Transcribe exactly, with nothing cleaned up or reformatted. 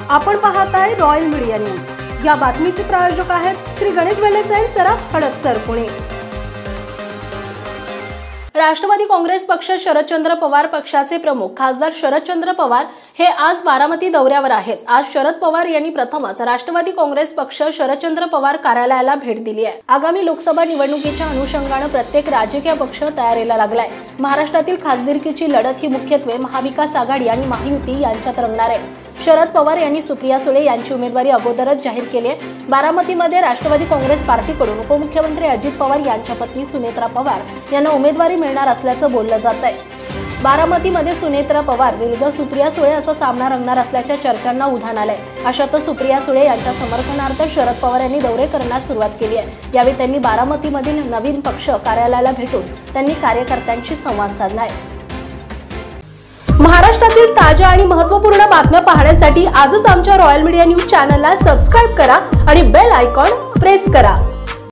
आपण पाहताय royal media news. या बातमीचे प्रायोजक आहेत श्री गणेश वेल्नेस अँड सराफ हडपसर पुणे। राष्ट्रवादी काँग्रेस पक्ष शरदचंद्र पवार पक्षाचे प्रमुख खासदार शरदचंद्र पवार हे आज बारामती दौऱ्यावर आहेत। आज शरद पवार यांनी प्रथमच राष्ट्रवादी काँग्रेस पक्ष शरदचंद्र पवार कार्यालयाला भेट दिली आहे। आगामी लोकसभा निवडणुकीच्या अनुषंगाने प्रत्येक राजकीय पक्ष तयारीला लागलाय। महाराष्ट्रातील खासदारकीची लढत ही मुख्यत्वे महाविकास आघाडी आणि महायुती यांच्यात रंगणार आहे। शरद पवार यांनी सुप्रिया सुळे यांची उमेदवारी अगोदरच जाहीर केली आहे। बारामतीमध्ये राष्ट्रवादी काँग्रेस पार्टीकडून उपमुख्यमंत्री अजित पवार यांच्या पत्नी सुनेत्रा पवार यांना उमेदवारी मिळणार असल्याचं बोललं जात आहे। बारामतीमध्ये सुनेत्रा पवार विरुद्ध सुप्रिया सुळे असा सामना रंगणार असल्याच्या चर्चांना उधाण आलंय। अशातच सुप्रिया सुळे यांच्या समर्थनार्थ शरद पवार यांनी दौरे करण्यास सुरुवात केली आहे। यावेळी त्यांनी बारामतीमधील नवीन पक्ष कार्यालयाला भेटून त्यांनी कार्यकर्त्यांशी संवाद साधलाय। महाराष्ट्रातील ताज्या आणि महत्त्वपूर्ण बातम्या पाहण्यासाठी आजच आमच्या रॉयल मीडिया न्यूज चॅनलला सबस्क्राइब करा आणि बेल आयकॉन प्रेस करा।